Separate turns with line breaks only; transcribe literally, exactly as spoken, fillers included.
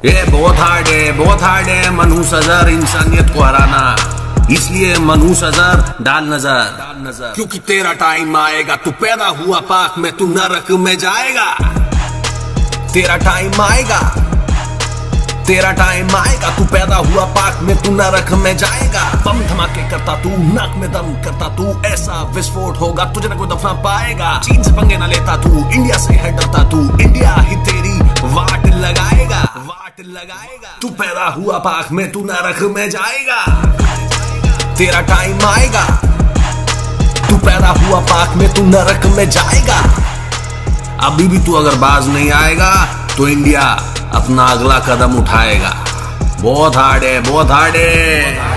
ये बहुत हार्ड है, बहुत हार्ड है मनहूस अजहर इंसानियत को हराना। इसलिए मनहूस अजहर डाल नजर, डाल नजर, क्योंकि तेरा टाइम आएगा, तू पैदा हुआ पाक में, तू नरक में जाएगा। तेरा टाइम आएगा, तेरा टाइम आएगा, तू पैदा हुआ पाक में, तू नरक में जाएगा। बम धमाके करता तू, नाक में दम करता तू, ऐसा विस्फोट होगा तुझे न कोई दफना पाएगा। चीन से पंगे न लेता तू, इंडिया से है डरता तू, इंडिया ही तेरी वाट लगाएगा, वाट लगाएगा। तू पैदा हुआ पाक में, तू नरक में जाएगा। तेरा टाइम आएगा, तू पैदा हुआ पाक में, तू नरक में जाएगा। अभी भी तू अगर बाज नहीं आएगा तो इंडिया अपना अगला कदम उठाएगा। बहुत हार्ड है, बहुत हार्ड है।